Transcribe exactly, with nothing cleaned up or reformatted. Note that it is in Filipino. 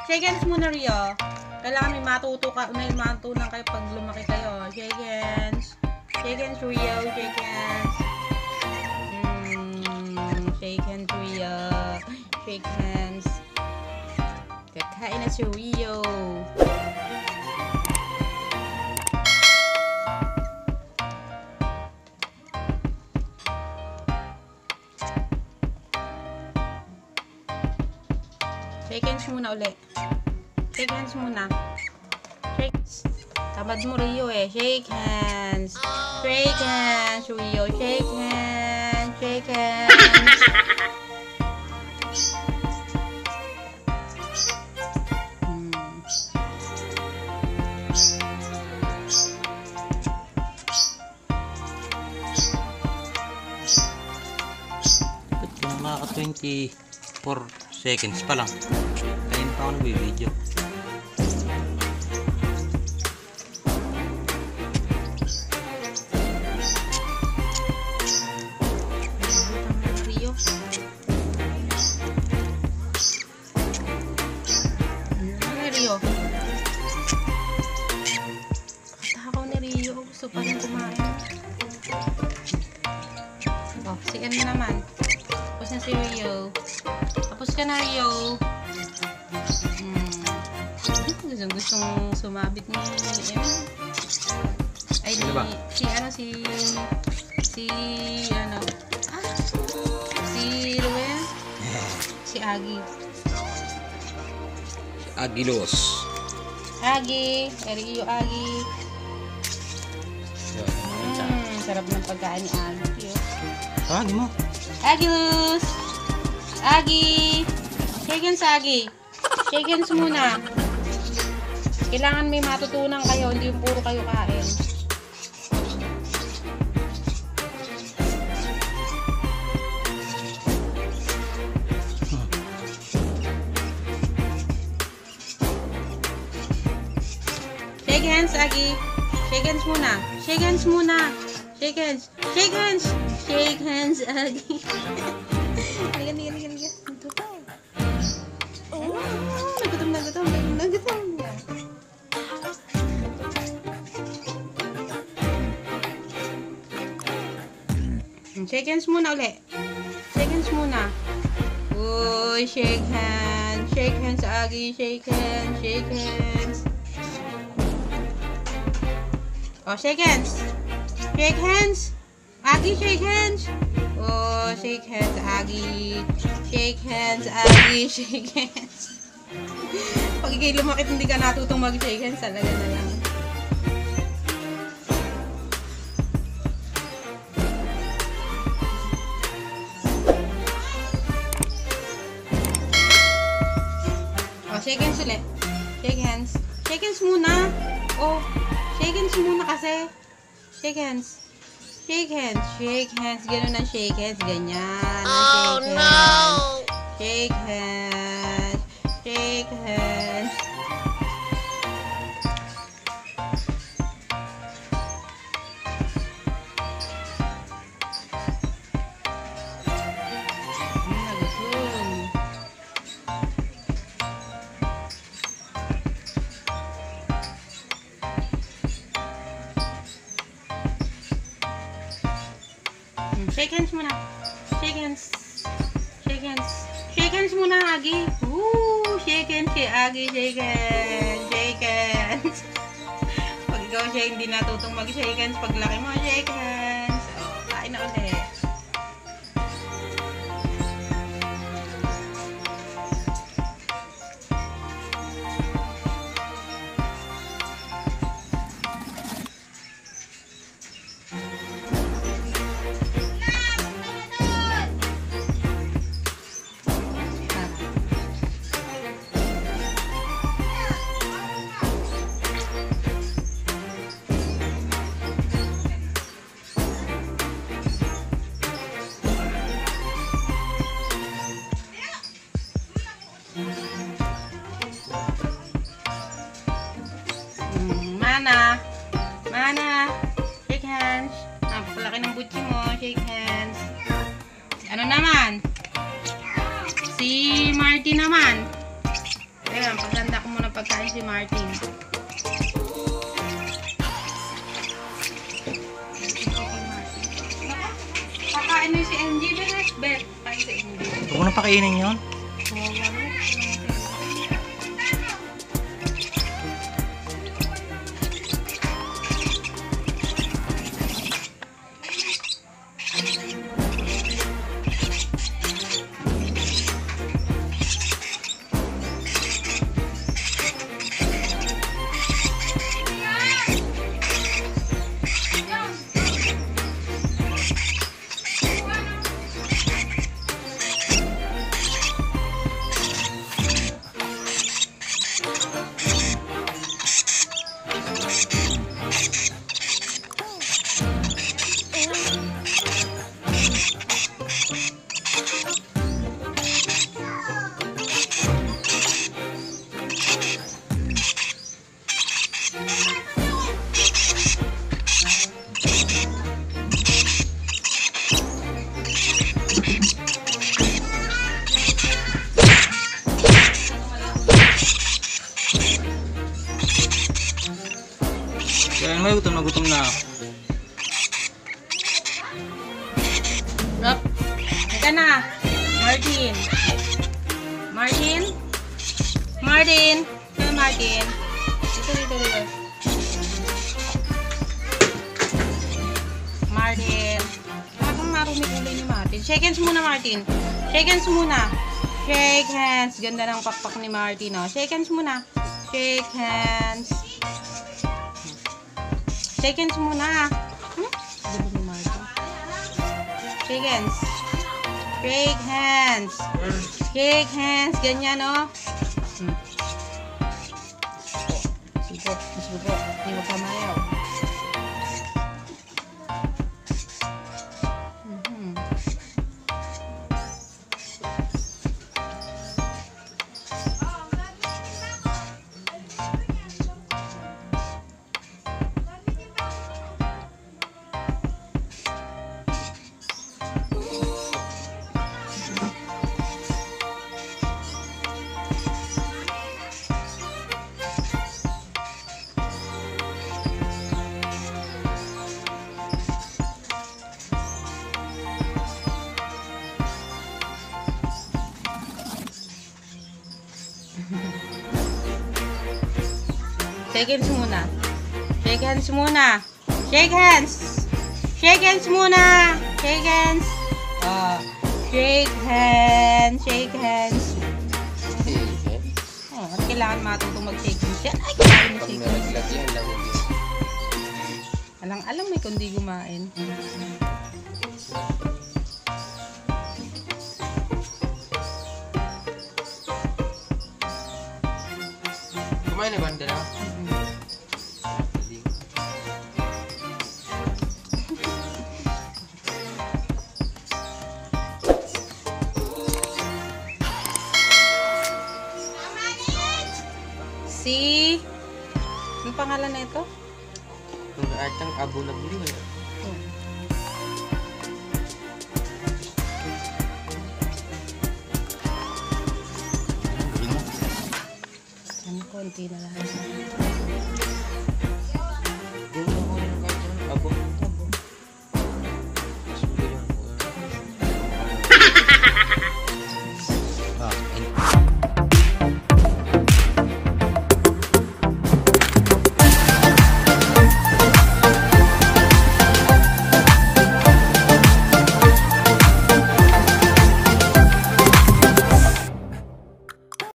Shake hands muna, Rio. Kailangan may matuto ka, may matutunan kayo pag lumaki kayo. Shake hands. Shake hands, Rio. Shake hands. Mm, shake hands, Rio. Shake hands. Kakain na si Rio. Shake hands muna ulit. Shake hands muna. Shake hands. Tamad mo, Rio eh. Shake hands. Shake hands, Rio. Shake hands. Shake hands. Hmm. Ba't yung mga twenty-four seconds pa lang? Kain pa ako nag-video. Takaw ni Rio. Gusto pa rin kumain. Oh, si ano naman. Tapos na si Rio. Tapos ka na, Rio. Hmm. Gustong gustong sumabit ni M. Ay, ni, si ano, si si ano ah, si Ruel. Si Agi. Si Agilos. Agi. Rio Agi. Hmm, sarap ng pagkain ni Agi. Agi mo. Agilus! Agi! Shake hands, Agi. Shake hands muna. Kailangan may matutunan kayo, hindi yung puro kayo kain. Shake hands, Agi. Shake hands muna. Shake hands muna. Shake hands. Shake hands. Shake hands, Agi. Ligan, ligan, ligan, ligan. Ito pa. Oh, nagutom, nagutom, nagutom, nagutom. Shake hands muna ulit. Shake hands muna. Uy, shake hands. Shake hands, Agi. Shake hands. Shake hands. Oh, shake hands. Shake hands. Agi, shake hands. Oh, shake hands, Agi. Shake hands, Agi. Shake hands. Pag ikay lumakit, hindi ka natutong mag-shake hands. Talaga na lang. Oh, shake hands ulit. Shake hands. Shake hands muna. Oh, shake hands muna kasi. Shake hands. Shake hands. Shake hands. Ganun ang shake hands. Ganyan. Oh, shake no! Hands. Shake hands. Shake hands. Shake hands muna. Shake hands. Shake hands. Shake hands muna, Agi. Woo! Shake hands si Agi. Shake hands. Shake hands. Pag ikaw siya hindi natutong mag-shake hands, pag laki mo, shake hands. Oh, kain na ulit. Mana. Mana. Shake hands. Napakalaki ng butsi mo. Shake hands. Ano naman? Si Marty naman. Teka, Ayan, paghanda ko muna pagkain si Martin. Kakain na si M J, Beres, Bet. Kain si M J. Huwag mo na pakainin yun. Kaya may gutom na gutom na. Rob, ika na. Martin. Martin? Martin? Hey, Martin. Dito, dito, dito. Martin. Parang marumi ulo ni Martin. Shake hands muna, Martin. Shake hands muna. Shake hands. Ganda ng pakpak ni Martin, oh. Shake hands muna. Shake hands. Shake hands muna. Hmm? Shake hands. Shake hands. Shake hands. Ganyan, oh. Hmm. Sige, sige po. Hindi mo pamayaw. Mm-hmm. Shake hands muna. Shake hands muna. Shake hands. Shake hands muna. Shake hands. Oh, shake hands. Shake hands. Oh, at kailangan matutong mag-shake hands yan. Ay, kailangan mag-shake hands. Alang alam may kundi gumain. Kumain na ba ang dalawa? Si... Anong pangalan na ito? Kung artang abo na buli.